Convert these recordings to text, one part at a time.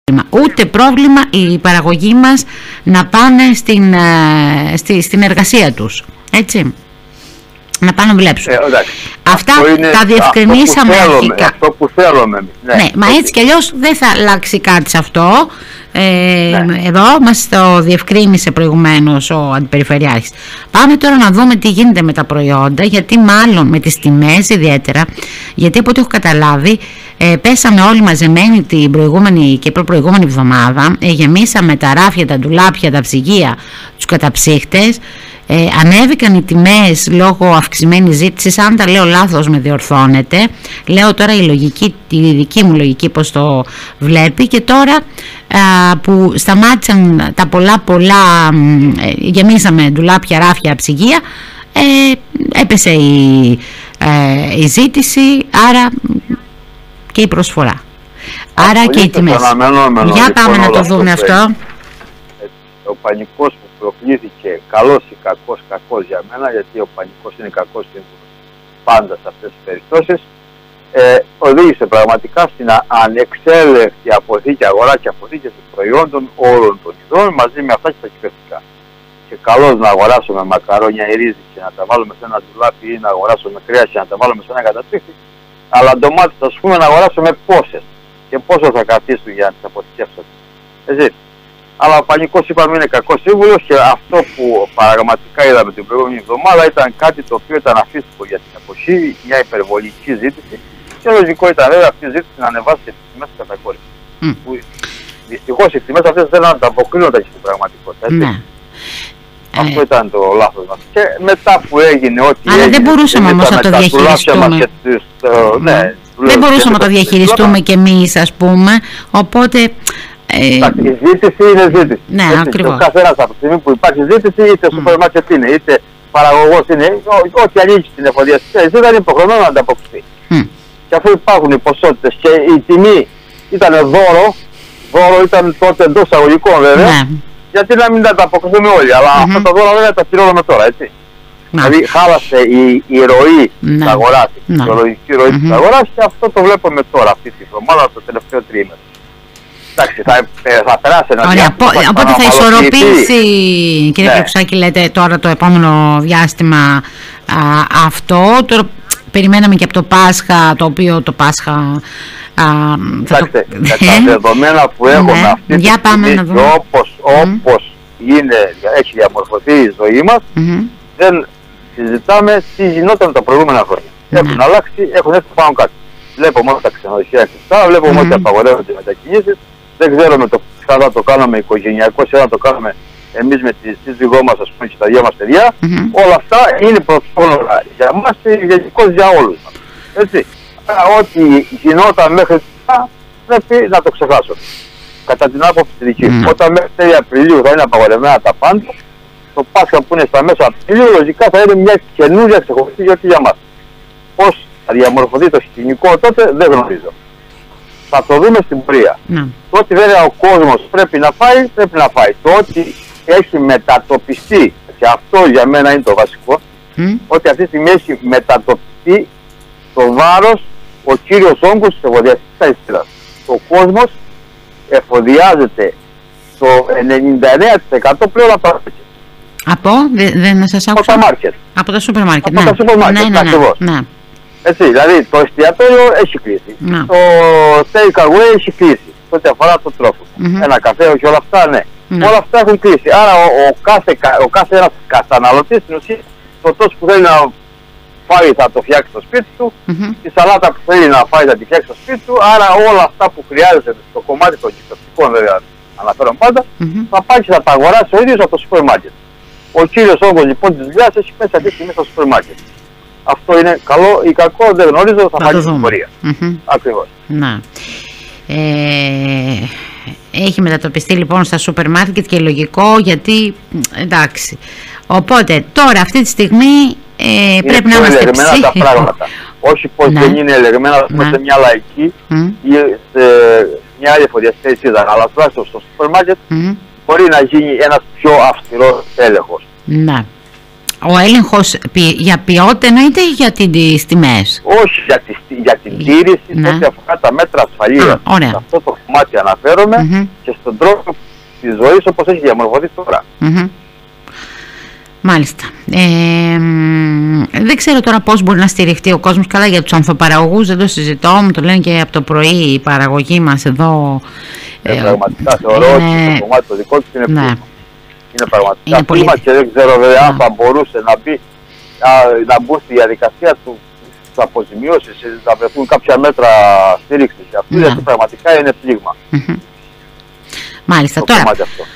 Ούτε πρόβλημα η παραγωγή μας να πάνε στην εργασία τους, έτσι, να πάνε να βλέψουν. Αυτά τα διευκρινίσαμε αρχικά. Αυτό που θέλουμε. Ναι, μα έτσι κι αλλιώς δεν θα αλλάξει κάτι σε αυτό. Εδώ μας το διευκρίνησε προηγουμένως ο Αντιπεριφερειάρχης. Πάμε τώρα να δούμε τι γίνεται με τα προϊόντα, γιατί μάλλον με τις τιμές ιδιαίτερα, γιατί από ό,τι έχω καταλάβει πέσαμε όλοι μαζεμένοι την προηγούμενη και προπροηγούμενη εβδομάδα, γεμίσαμε τα ράφια, τα ντουλάπια, τα ψυγεία, τους καταψύχτες. Ανέβηκαν οι τιμές λόγω αυξημένης ζήτησης. Αν τα λέω λάθος με διορθώνετε. Λέω τώρα η δική μου λογική πως το βλέπει. Και τώρα που σταμάτησαν τα πολλά γεμίσαμε ντουλάπια, ράφια, ψυγεία, έπεσε η ζήτηση, άρα και η προσφορά, άρα και οι τιμές. Για πάμε να το δούμε αυτό. Ο πανικός που προκλήθηκε, καλός ή κακός για μένα, γιατί ο πανικός είναι κακός πάντα σε αυτές τις περιπτώσεις, οδήγησε πραγματικά στην ανεξέλεκτη αποθήκη, αγορά και αποθήκες προϊόντων όλων των ειδών, μαζί με αυτά και τα κυβερνητικά. Και καλώς να αγοράσουμε μακαρόνια ή ρύζι και να τα βάλουμε σε ένα ντουλάπι, ή να αγοράσουμε κρέα και να τα βάλουμε σε ένα καταψύχτη, αλλά ντομάτες, ας πούμε, να αγοράσουμε πόσες και πόσο θα καθίσουν για να τις αποθηκεύσουμε. Έτσι. Αλλά ο πανικός, είπαμε, είναι κακός σύμβουλος, και αυτό που πραγματικά είδαμε την προηγούμενη εβδομάδα ήταν κάτι το οποίο ήταν αφύσικο για την εποχή, μια υπερβολική ζήτηση, και λογικό ήταν βέβαια αυτή η ζήτηση να ανεβάσει τις τιμές κατακόρυφη. Που δυστυχώς οι τιμές αυτές δεν ανταποκρίνονταν στην πραγματικότητα. Έτσι. Αυτό ήταν το λάθος μας. Και μετά που έγινε ό,τι έγινε. Αλλά δεν μπορούσαμε όμως να το διαχειριστούμε. Δεν μπορούσαμε να το διαχειριστούμε κι εμείς, ας πούμε, οπότε. Η ζήτηση είναι ζήτηση. Ναι, ακριβώς. Ο καθένας από τη στιγμή που υπάρχει ζήτηση, είτε σούπερ μάρκετ είναι, είτε παραγωγός είναι, ό,τι ανήκει στην εφοδιαστική αλυσίδα είναι υποχρεωμένο να ανταποκριθεί. Και αφού υπάρχουν οι ποσότητες και η τιμή ήταν δώρο ήταν τότε εντός εισαγωγικών βέβαια, γιατί να μην τα ανταποκριθούμε όλοι. Αλλά αυτά τα δώρα βέβαια τα πληρώνουμε τώρα, έτσι. Δηλαδή χάλασε η ροή της αγοράς, η φυσιολογική ροή της αγοράς, και αυτό το βλέπουμε τώρα αυτή τη εβδομάδα, το τελευταίο τρίμηνο. Εντάξει, θα περάσει ένα διάστημα. Οπότε θα ισορροπήσει, κύριε Πλεξάκη, λέτε τώρα το επόμενο διάστημα αυτό. Τώρα περιμέναμε και από το Πάσχα, το οποίο το Πάσχα. Κοιτάξτε, με τα δεδομένα που έχουμε αυτή τη στιγμή και όπως έχει διαμορφωθεί η ζωή μας, δεν συζητάμε τι γινόταν τα προηγούμενα χρόνια. Έχουν αλλάξει, έχουν έρθει πάνω κάτι. Βλέπουμε όλα τα ξενοδοχεία κλειστά, βλέπουμε ότι απαγορεύονται οι μετακινήσεις. Δεν ξέρουμε αν θα το κάνουμε οικογενειακό ή αν το κάνουμε εμείς με τη σύζυγό μας, ας πούμε, και τα δυο μας παιδιά. Όλα αυτά είναι πρωτόγνωρα για μας και γενικώς για όλους μας. Έτσι. Ό,τι γινόταν μέχρι τώρα πρέπει να το ξεχάσω. Κατά την άποψη τη δική μου. Όταν μέχρι τέλη Απριλίου θα είναι απαγορευμένα τα πάντα, το Πάσχα που είναι στα μέσα Απριλίου λογικά θα είναι μια καινούργια ξεχωριστή γιορτή για μας. Πώς θα διαμορφωθεί το σκηνικό τότε δεν γνωρίζω. Θα το δούμε στην πορεία. Το ότι βέβαια ο κόσμος πρέπει να φάει, πρέπει να φάει. Το ότι έχει μετατοπιστεί, και αυτό για μένα είναι το βασικό, ότι αυτή τη στιγμή έχει μετατοπιστεί το βάρος, ο κύριος όγκος της εφοδιαστικής αλυσίδας. Ο κόσμος εφοδιάζεται το 99% πλέον από τα δεν σας άκουσα. Από τα μάρκετ. Από τα σούπερ μάρκετ. Από τα σούπερ μάρκετ, ακριβώς. Έτσι, δηλαδή το εστιατόριο έχει κλείσει. Το take away έχει κλείσει. Ό,τι αφορά το τρόφιμο. Ένα καφέ, όχι όλα αυτά, ναι. Όλα αυτά έχουν κλείσει. Άρα ο κάθε ένας καταναλωτής στην ουσία, το τόσο που θέλει να φάει θα το φτιάξει στο σπίτι του, τη σαλάτα που θέλει να φάει θα τη φτιάξει στο σπίτι του. Άρα όλα αυτά που χρειάζεται στο κομμάτι των κυκλοφορικών, βέβαια αναφέρομαι πάντα, θα πάει και θα τα αγοράσει ο ίδιος από το σούπερ μάρκετ. Ο κύριος όγκος λοιπόν της δουλειάς έχει πέσει αυτή τη στιγμή στο σούπερ μάρκετ. Αυτό είναι καλό ή κακό, δεν γνωρίζω, θα πάει στην πορεία. Ακριβώς. Έχει μετατοπιστεί λοιπόν στα σούπερ μάρκετ και λογικό, γιατί εντάξει. Οπότε τώρα αυτή τη στιγμή πρέπει να είμαστε ψύχοι. Τα πράγματα. Όχι πως δεν είναι ελεγμένα σε μια λαϊκή ή σε μια άλλη εφοδιαστική αλυσίδα, αλλά τουλάχιστον στο σούπερ μάρκετ μπορεί να γίνει ένας πιο αυστηρός έλεγχος. Ο έλεγχος για ποιότητα εννοείται ή για τις τιμές? Όχι, για την τήρηση σε ό,τι αφορά τα μέτρα ασφαλείας. Σε αυτό το κομμάτι αναφέρομαι και στον τρόπο της ζωής όπως έχει διαμορφωθεί τώρα. Μάλιστα. Δεν ξέρω τώρα πώς μπορεί να στηριχτεί ο κόσμος. Καλά, για τους ανθοπαραγωγούς δεν το συζητώ, μου το λένε και από το πρωί η παραγωγή μας εδώ. Πραγματικά θεωρώ ότι το κομμάτι το δικό τους είναι πλήμα. Είναι πραγματικά πλήμα και δεν ξέρω βέβαια αν θα μπορούσε να μπουν στη διαδικασία του αποζημιώσεις, να βρεθούν κάποια μέτρα στήριξης για αυτού, γιατί πραγματικά είναι πλήγμα. Μάλιστα. Τώρα,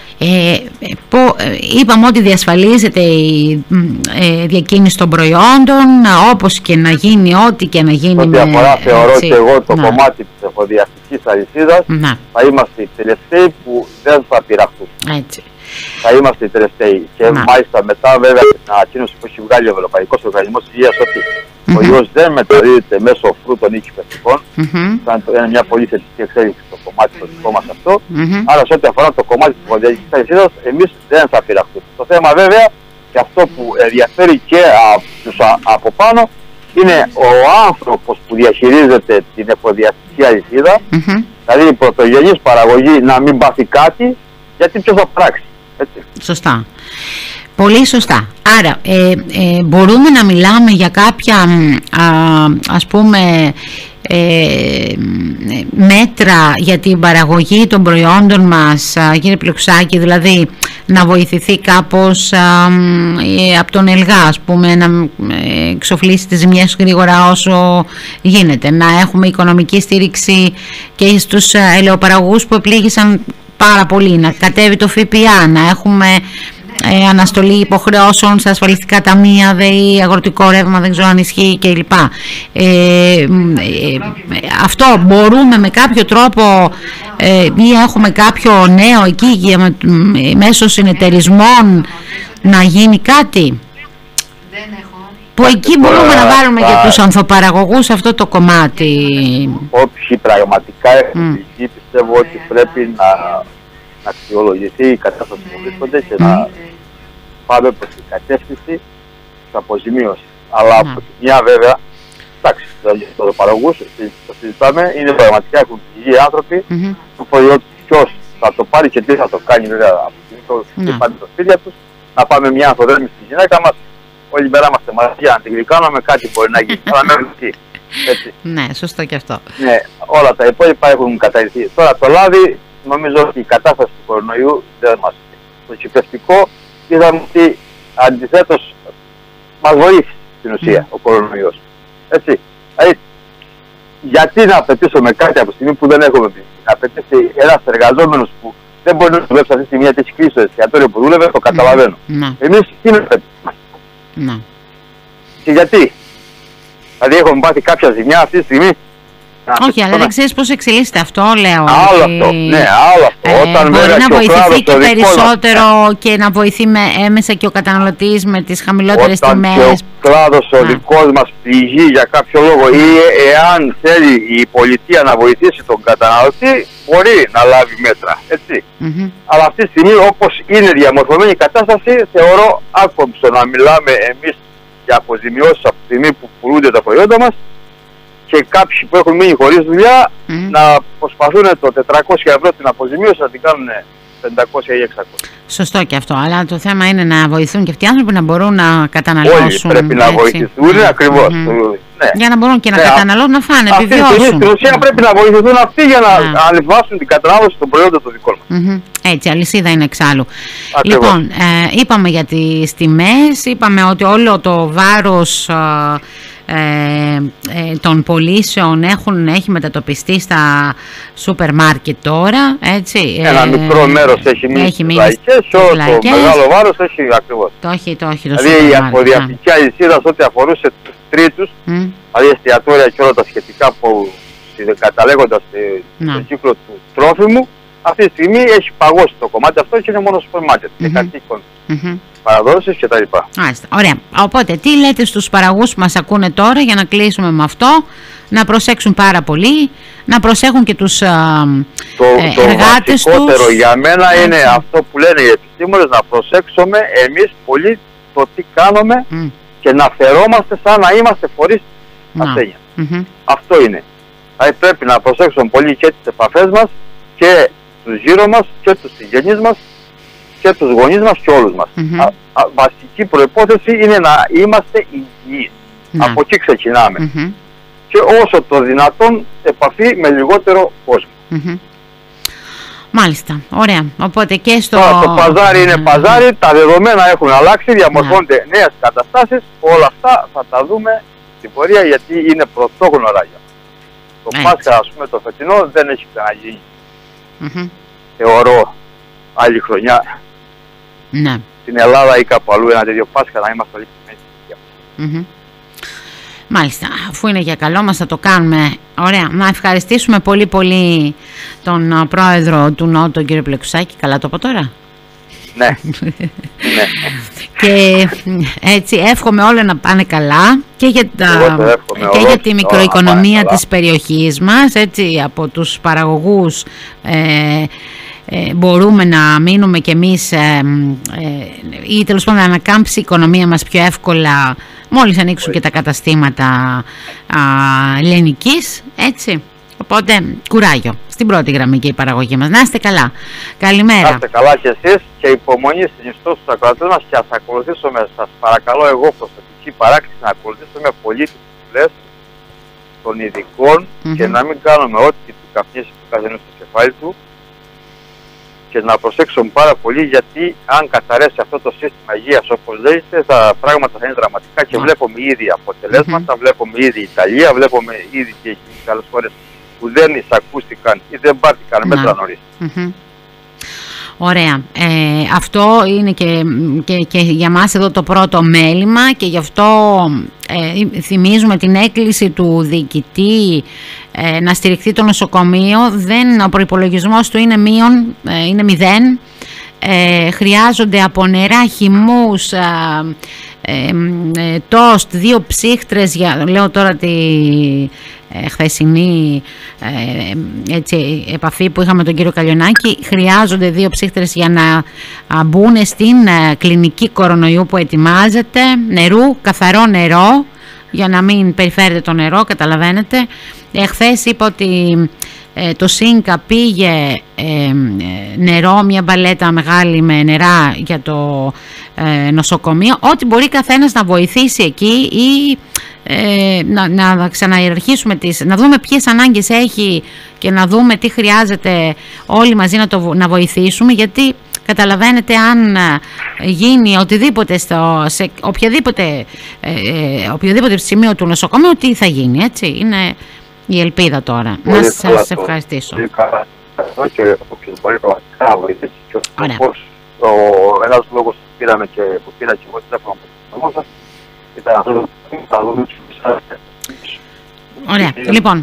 είπαμε ότι διασφαλίζεται η διακίνηση των προϊόντων, όπως και να γίνει, ό,τι και να γίνει. Ό,τι αφορά θεωρώ και εγώ το κομμάτι της εφοδιαστικής αλυσίδας, θα είμαστε οι τελευταίοι που δεν θα πειραχτούν. Θα είμαστε οι τελευταίοι. Και μάλιστα μετά βέβαια την ανακοίνωση που έχει βγάλει ο Ευρωπαϊκός Οργανισμός Υγείας ότι ο ιός δεν μεταδίδεται μέσω φρούτων ή κυπευτικών. Είναι μια πολύ θετική εξέλιξη στο κομμάτι το δικό μας αυτό. Άρα σε ό,τι αφορά το κομμάτι της εφοδιαστικής αλυσίδας, εμείς δεν θα πειραχτούμε. Το θέμα βέβαια και αυτό που ενδιαφέρει και τους από πάνω είναι ο άνθρωπος που διαχειρίζεται την εφοδιαστική αλυσίδα, δηλαδή η πρωτογενής παραγωγή να μην πάθει κάτι, γιατί ποιος θα πράξει. Έτσι. Σωστά. Πολύ σωστά. Άρα μπορούμε να μιλάμε για κάποια ας πούμε μέτρα για την παραγωγή των προϊόντων μας, κύριε Πλεξάκη, δηλαδή να βοηθηθεί κάπως από τον ΕΛΓΑ, ας πούμε, να εξοφλήσει τις ζημιές γρήγορα όσο γίνεται, να έχουμε οικονομική στήριξη και στους ελαιοπαραγωγούς που επλήγησαν πάρα πολύ, να κατέβει το ΦΠΑ, να έχουμε αναστολή υποχρεώσεων στα ασφαλιστικά ταμεία, ΔΕΗ, αγροτικό ρεύμα, δεν ξέρω αν ισχύει κλπ. Αυτό μπορούμε με κάποιο τρόπο ή έχουμε κάποιο νέο εκεί μέσω συνεταιρισμών να γίνει κάτι? Που εκεί μπορούμε να βάλουμε και τους ανθοπαραγωγούς αυτό το κομμάτι. Όποιοι πραγματικά έχουν πιστεύω ότι πρέπει να αξιολογηθεί η κατάσταση που βρίσκονται και να πάμε προς την κατεύθυνση της αποζημίωσης. Αλλά από τη μια βέβαια, εντάξει, το παραγωγούς το συζητάμε, είναι πραγματικά εκπληκτικοί άνθρωποι, το προϊόν ποιος θα το πάρει και τι θα το κάνει βέβαια από τη στιγμή που πάνε στα σπίτια τους, να πάμε μια ανθοδρέμηση στη γυναίκα μας, όλη μέρα είμαστε μαζί, αν την γλυκάνουμε κάτι μπορεί να γίνει, αλλά μέχρι εκεί. Ναι, σωστό και αυτό. Ναι, όλα τα υπόλοιπα έχουν καταρριφθεί. Τώρα το λάδι, νομίζω ότι η κατάσταση του κορονοϊού δεν μας. Το κυπευτικό είδαμε ότι αντιθέτως μας βοήθησε στην ουσία ο κορονοϊός. Έτσι. Δηλαδή, γιατί να απαιτήσουμε κάτι από τη στιγμή που δεν έχουμε πει? Να απαιτήσει ένας εργαζόμενος που δεν μπορεί να δουλέψει αυτή τη στιγμή γιατί έχει κλείσει το εστιατόριο που δούλευε, το καταλαβαίνω. Εμείς τι να απαιτήσουμε? Και γιατί? Δηλαδή έχουμε πάθει κάποια ζημιά αυτή τη στιγμή? Όχι, αλλά δεν ξέρεις πώς εξελίσσεται αυτό, λέω. Άλλο αυτό, ναι, άλλο αυτό. Όταν μπορεί να βοηθηθεί και περισσότερο και να βοηθεί έμεσα και ο καταναλωτής με τις χαμηλότερες τιμές. Όταν και ο κλάδος ο δικός μας πληγεί για κάποιο λόγο ή εάν θέλει η πολιτεία να βοηθήσει τον καταναλωτή, μπορεί να λάβει μέτρα, έτσι. Αλλά αυτή τη στιγμή όπως είναι διαμορφωμένη η κατάσταση, θεωρώ άκομψο να μιλάμε εμείς για αποζημιώσεις από τη στιγμή που πουλούνται τα προϊόντα μας και κάποιοι που έχουν μείνει χωρίς δουλειά να προσπαθούν το 400 ευρώ την αποζημίωση να την κάνουν 500 ή 600. Σωστό και αυτό, αλλά το θέμα είναι να βοηθούν και αυτοί οι άνθρωποι να μπορούν να καταναλώσουν. Όλοι πρέπει να βοηθηθούν, ακριβώς. Ναι. Για να μπορούν και να καταναλώσουν, να φάνε, επιβιώσουν. Στην ουσία πρέπει να βοηθηθούν αυτοί για να ανεβάσουν την κατανάλωση των προϊόντων των δικών μας. Έτσι, αλυσίδα είναι εξάλλου. Ακριβώς. Λοιπόν, είπαμε για τις τιμές, είπαμε ότι όλο το βάρος των πωλήσεων έχει μετατοπιστεί στα σούπερ μάρκετ τώρα, έτσι. Ένα μικρό μέρος έχει μείνει στις λαϊκές και όλο το μεγάλο βάρος έχει ακριβώς. Το έχει δηλαδή η αποδιαστική αλυσίδα ό,τι αφορούσε τους τρίτους, δηλαδή εστιατόρια και όλα τα σχετικά που καταλέγοντας στον κύκλο του τρόφιμου, αυτή τη στιγμή έχει παγώσει το κομμάτι αυτό και είναι μόνο σούπερ μάρκετ και κατοίκων. Παραδόσεις και τα λοιπά. Ωραία. Οπότε τι λέτε στους παραγωγούς που μας ακούνε τώρα, για να κλείσουμε με αυτό, να προσέξουν πάρα πολύ, να προσέχουν και τους εργάτες τους. Το βασικότερο για μένα είναι αυτό που λένε οι επιστήμονες, να προσέξουμε εμείς πολύ το τι κάνουμε και να φερόμαστε σαν να είμαστε φορείς ασθένειας. Αυτό είναι. Πρέπει να προσέξουμε πολύ και τις επαφές μας και τους γύρω μας και τους συγγενείς μας και τους γονείς μας και όλους μας. Βασική προϋπόθεση είναι να είμαστε υγιείς. Από εκεί ξεκινάμε. Και όσο το δυνατόν επαφή με λιγότερο κόσμο. Μάλιστα, ωραία. Οπότε και στο... το παζάρι είναι παζάρι, τα δεδομένα έχουν αλλάξει, διαμορφώνται νέες καταστάσεις. Όλα αυτά θα τα δούμε στην πορεία, γιατί είναι πρωτόγνωρα για το Πάσχα, ας πούμε, το φετινό δεν έχει ξαναγίνει. Θεωρώ άλλη χρονιά στην Ελλάδα ή κάπου αλλού ένα τέτοιο Πάσχα να είμαστε όλοι ξεμένοι. Μάλιστα, αφού είναι για καλό μας θα το κάνουμε. Ωραία, να ευχαριστήσουμε πολύ πολύ τον πρόεδρο του Νότου, τον κύριο Πλεξάκη. Καλά το πω τώρα? Ναι. Και έτσι εύχομαι όλα να πάνε καλά και για, για τη μικροοικονομία της περιοχής μας, έτσι, από τους παραγωγούς μπορούμε να μείνουμε κι εμείς ή τέλος πάντων να ανακάμψει η οικονομία μας πιο εύκολα μόλις ανοίξουν και τα καταστήματα λιανικής, έτσι. Οπότε κουράγιο στην πρώτη γραμμή και η παραγωγή μας. Να είστε καλά. Καλημέρα. Να είστε καλά κι εσείς και υπομονή συνιστώ στους ακροατές μας, και ας ακολουθήσουμε, σας παρακαλώ εγώ, προσωπική παράκληση, να ακολουθήσουμε πολύ τις συμβουλές των ειδικών και να μην κάνουμε ό,τι του καπνίσει του καθενός στο κεφάλι του, και να προσέξουμε πάρα πολύ, γιατί αν καταρρεύσει αυτό το σύστημα υγείας όπως λέγεται, τα πράγματα θα είναι δραματικά και βλέπουμε ήδη αποτελέσματα, βλέπουμε ήδη Ιταλία, βλέπουμε ήδη και άλλες χώρες που δεν εισακούστηκαν ή δεν πάρθηκαν μέτρα νωρίς. Ωραία. Αυτό είναι και για μας εδώ το πρώτο μέλημα, και γι' αυτό θυμίζουμε την έκκληση του διοικητή να στηριχθεί το νοσοκομείο. Ο προϋπολογισμός του είναι 0. Χρειάζονται από νερά, χυμούς, τόστ, 2 ψύχτρες, λέω τώρα τη χθεσινή επαφή που είχαμε με τον κύριο Καλιονάκη. Χρειάζονται 2 ψύχτρες για να μπουν στην κλινική κορονοϊού που ετοιμάζεται, νερού, καθαρό νερό, για να μην περιφέρεται το νερό, καταλαβαίνετε. Χθες είπα ότι το ΣΥΝΚΑ πήγε νερό, μια μπαλέτα μεγάλη με νερά για το νοσοκομείο. Ό,τι μπορεί καθένας να βοηθήσει εκεί, ή να ξαναειεραρχήσουμε να δούμε ποιες ανάγκες έχει και να δούμε τι χρειάζεται όλοι μαζί να βοηθήσουμε, γιατί καταλαβαίνετε, αν γίνει οτιδήποτε σε οποιοδήποτε σημείο του νοσοκομείου, τι θα γίνει, έτσι. Είναι η ελπίδα τώρα. Να σας ευχαριστήσω. Ένας λόγος που πήρα και εγώ τηλέφωνο από σας ήταν αυτό να δούμε τους μισάρτες. Ωραία, λοιπόν.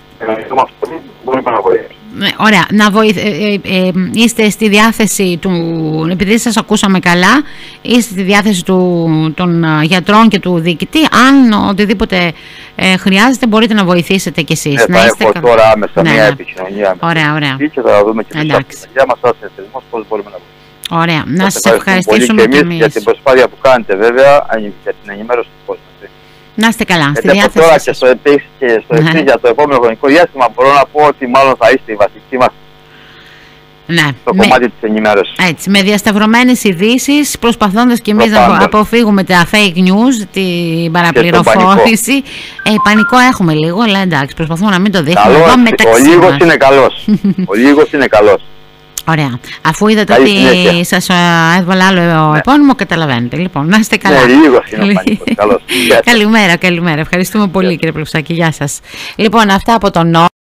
Ωραία, είστε στη διάθεση του, επειδή σας ακούσαμε καλά, είστε στη διάθεση των γιατρών και του διοικητή. Αν οτιδήποτε χρειάζεται, μπορείτε να βοηθήσετε κι εσείς. Θα έχω τώρα άμεσα μια επικοινωνία με και θα δούμε και για μας σας θεσμός πώς μπορούμε να βοηθήσουμε. Ωραία, να σας ευχαριστήσουμε και εμείς για την προσπάθεια που κάνετε, βέβαια, για την ενημέρωση του κόσμου. Να είστε καλά, στη διάθεση. Τώρα και στο εξής για το επόμενο χρονικό διάστημα μπορώ να πω ότι μάλλον θα είστε η βασική μας στο κομμάτι της ενημέρωσης. Έτσι, με διασταυρωμένες ειδήσεις, προσπαθώντας και εμείς να αποφύγουμε τα fake news, την παραπληροφόρηση. Πανικό έχουμε λίγο, αλλά εντάξει, προσπαθούμε να μην το δείχνουμε. Ο λίγος είναι καλός. Ο λίγος είναι καλός. Ωραία. Αφού είδατε ότι σας έβαλα άλλο επώνυμο, καταλαβαίνετε. Λοιπόν, να είστε καλά. Ναι, λίγο είναι ο πανικός. Καλώς. Καλημέρα. Ευχαριστούμε πολύ, κύριε Πλεξάκη. Γεια σας. Λοιπόν, αυτά από τον